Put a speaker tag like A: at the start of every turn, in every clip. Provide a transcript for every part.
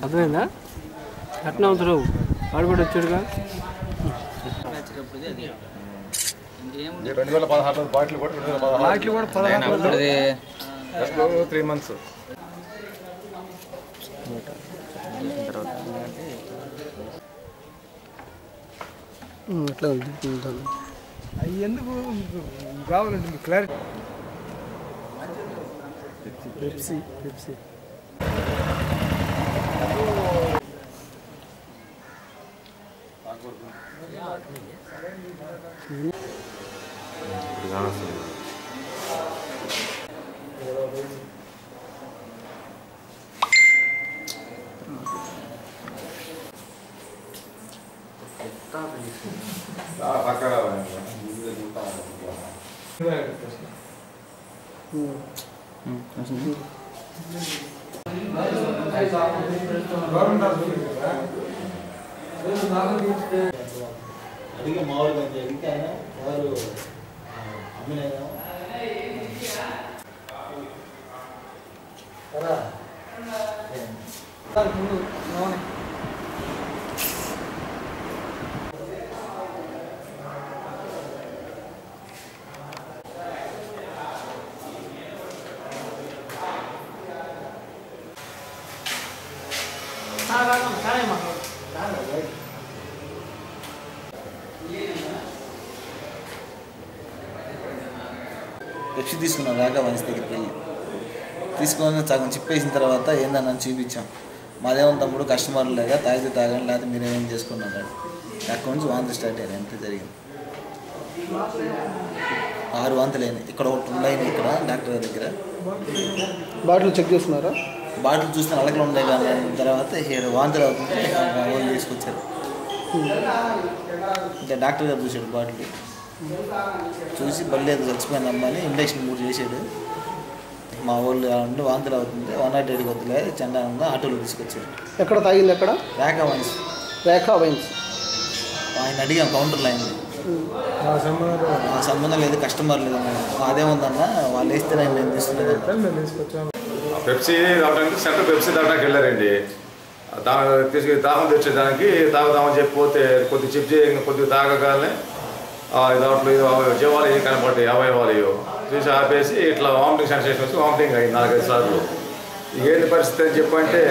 A: అర్థమైందా? అట్లా అవుతారు వాడు కూడా వచ్చాడుగా.
B: 2016 బాటిల్ కూడా 2016 3 months.
A: అట్లా
C: అవి ఎందుకు కావాలండి మీకు క్లారిటీ.
A: పెప్సీ పెప్సీ
D: అడిగే మామూలుగా అడిగితే ఆయన వారు అమ్మినాయన పెప్సీ తీసుకున్నాం రాగా వన్స్ దగ్గరికి వెళ్ళి తీసుకొని సగం చిప్పేసిన తర్వాత ఏందన్నా చూపించాం. మాదేమో తమ్ముడు కస్టమర్లు లేక తాగితే తాగండి లేకపోతే మీరేం చేసుకున్నాడు. అక్కడి నుంచి వాంతి స్టార్ట్ అయ్యారు. ఎంత జరిగింది 6 వాంతులైనాయి. ఇక్కడ ఒకటి ఉన్నాయి. ఇక్కడ డాక్టర్ గారి దగ్గర
A: బాటిల్ చెక్ చేస్తున్నారా?
D: బాటిల్ చూస్తే అలకలు ఉన్నాయి కానీ తర్వాత వాంతులు అవుతుంటే వాళ్ళు తీసుకొచ్చారు. ఇంకా డాక్టర్ గారు చూశాడు బాటిల్ చూసి బల్లేదు చచ్చిపోయిందమ్మా అని ఇంజక్షన్ 3 చేశాడు. మా వాళ్ళు అంటే వాంతులు అవుతుంది 108 వద్దులే చండాలంగా ఆటోలో తీసుకొచ్చారు.
A: ఎక్కడ తాగింది? ఎక్కడ?
D: రేఖా వైన్స్.
A: రేఖా వైన్స్.
D: ఆయన అడిగాం కౌంటర్లో అయింది. సంబంధం లేదు కస్టమర్ లేదు అదేముందన్న వాళ్ళు వేస్తే నేను తీసుకులేదు.
B: పెప్సీ తాగడానికి సెంటర్ పెప్సీ తాగడానికి వెళ్ళారండి. దాహం తెచ్చేదానికి తాగుదామని చెప్పిపోతే కొద్దిగా చిప్ చేయ కొద్దిగా తాగగానే దాంట్లో జీవాలు ఏం కనపడ్డాయి అవయవాలు చూసి ఆపేసి ఇట్లా వామిటింగ్ సెన్సేషన్ వచ్చి వామిటింగ్ అయింది 4-5 సార్లు. ఏంటి పరిస్థితి అని చెప్పంటే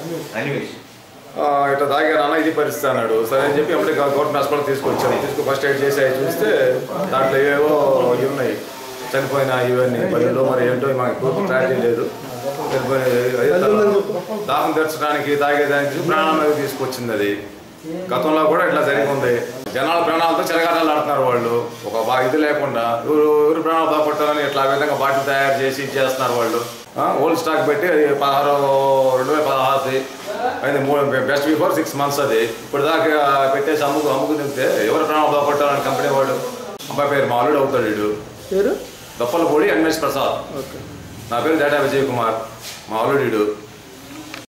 B: ఇట్లా తాగారన్న ఇది పరిస్థితి అన్నాడు. సరే అని చెప్పి అప్పుడే గవర్నమెంట్ హాస్పిటల్ తీసుకొచ్చాను. ఫస్ట్ ఎయిడ్ చేసి అవి చూస్తే దాంట్లో ఏవో ఇవి ఉన్నాయి చనిపోయిన ఇవన్నీ బదులు మరి ఏంటో మాకు పూర్తి ట్రాక్ లేదు. చనిపోయిన దాహం తెచ్చడానికి తాగేదానికి ప్రాణాలు తీసుకొచ్చింది. అది గతంలో కూడా ఇట్లా జరిగి ఉంది. జనాల ప్రాణాలతో చెరగాటాలు ఆడుతున్నారు వాళ్ళు. ఒక ఇది లేకుండా ఎవరు ప్రాణాలు బాగుపట్టాలని ఇట్లా విధంగా బాటిల్ తయారు చేసి చేస్తున్నారు వాళ్ళు. ఓల్డ్ స్టాక్ పెట్టి అది 2016 అది బెస్ట్ బిఫోర్ 6 months. అది ఇప్పుడు దాకా పెట్టేసి అమ్ముకు తింటే ఎవరు ప్రాణాలు బాగుపట్టాలని కంపెనీ వాడు. అబ్బాయి పేరు మా అల్లుడు అవుతాడు. వీడు పేరు దప్పలపూడి ఎన్ఎస్ ప్రసాద్. నా పేరు డేటా విజయ్ కుమార్. మా అల్లుడు.